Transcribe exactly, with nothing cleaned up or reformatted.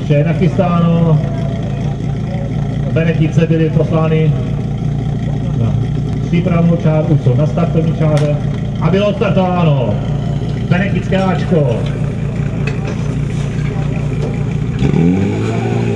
Vše je nachystáno. Benetice byly poslány na přípravnou čáru, už jsou na startovní čáře a bylo odstartováno. Benetické Ačko.